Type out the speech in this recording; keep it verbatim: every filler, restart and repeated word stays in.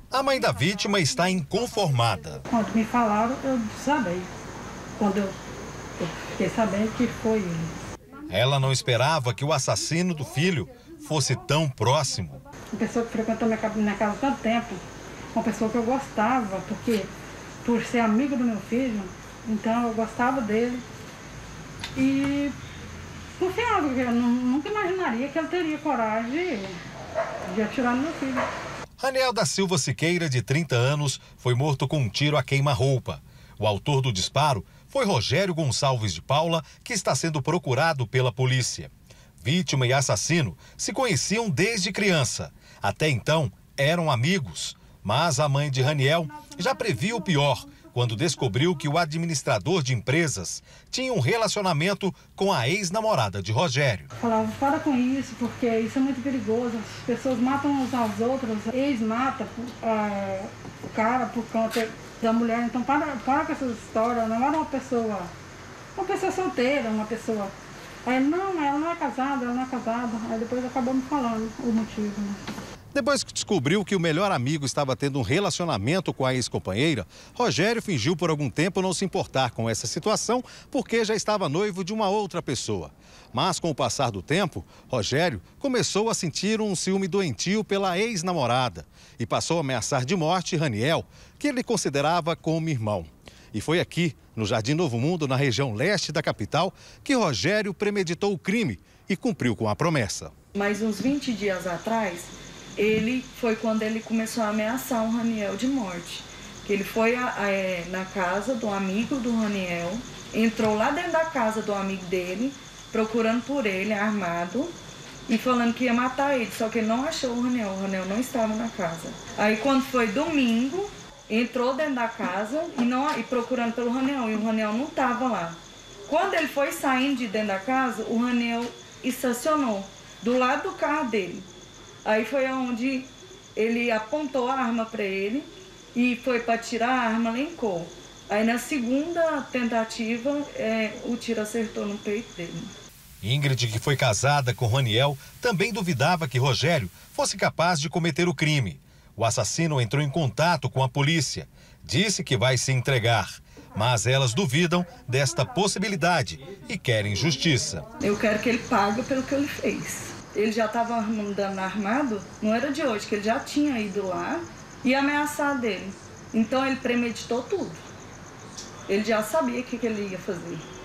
A mãe da vítima está inconformada. Quando me falaram, eu sabia. Quando eu, eu fiquei sabendo que foi ele. Ela não esperava que o assassino do filho fosse tão próximo. Uma pessoa que frequentou minha casa, minha casa há tanto tempo, uma pessoa que eu gostava, porque por ser amigo do meu filho, então eu gostava dele. E confiava, porque eu nunca imaginaria que ele teria coragem de, de atirar no meu filho. Raniel da Silva Siqueira, de trinta anos, foi morto com um tiro a queima-roupa. O autor do disparo foi Rogério Gonçalves de Paula, que está sendo procurado pela polícia. Vítima e assassino se conheciam desde criança. Até então, eram amigos. Mas a mãe de Raniel já previa o pior, quando descobriu que o administrador de empresas tinha um relacionamento com a ex-namorada de Rogério. Falava, para com isso, porque isso é muito perigoso. As pessoas matam uns aos outros, ex-mata uh, o cara por conta da mulher. Então, para, para com essa história. Não era uma pessoa, uma pessoa solteira, uma pessoa... Aí, não, ela não é casada, ela não é casada. Aí depois acabou me falando o motivo, né? Depois que descobriu que o melhor amigo estava tendo um relacionamento com a ex-companheira, Rogério fingiu por algum tempo não se importar com essa situação porque já estava noivo de uma outra pessoa. Mas com o passar do tempo, Rogério começou a sentir um ciúme doentio pela ex-namorada e passou a ameaçar de morte Raniel, que ele considerava como irmão. E foi aqui, no Jardim Novo Mundo, na região leste da capital, que Rogério premeditou o crime e cumpriu com a promessa. Mais uns vinte dias atrás, ele foi quando ele começou a ameaçar o Raniel de morte. Que ele foi a, a, é, na casa do amigo do Raniel, entrou lá dentro da casa do amigo dele, procurando por ele, armado, e falando que ia matar ele, só que ele não achou o Raniel, o Raniel não estava na casa. Aí quando foi domingo, entrou dentro da casa e, não, e procurando pelo Raniel, e o Raniel não estava lá. Quando ele foi saindo de dentro da casa, o Raniel estacionou do lado do carro dele. Aí foi onde ele apontou a arma para ele e foi para tirar a arma, lencou. Aí na segunda tentativa, é, o tiro acertou no peito dele. Ingrid, que foi casada com Raniel, também duvidava que Rogério fosse capaz de cometer o crime. O assassino entrou em contato com a polícia, disse que vai se entregar, mas elas duvidam desta possibilidade e querem justiça. Eu quero que ele pague pelo que ele fez. Ele já estava andando armado, não era de hoje, que ele já tinha ido lá e ameaçado dele. Então ele premeditou tudo. Ele já sabia o que, que ele ia fazer.